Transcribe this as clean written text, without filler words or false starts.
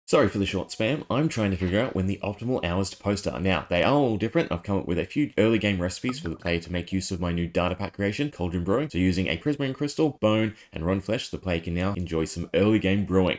Sorry for the short spam, I'm trying to figure out when the optimal hours to post are. Now, they are all different. I've come up with a few early game recipes for the player to make use of my new data pack creation, Cauldron Brewing. So using a prismarine crystal, bone, and run flesh, the player can now enjoy some early game brewing.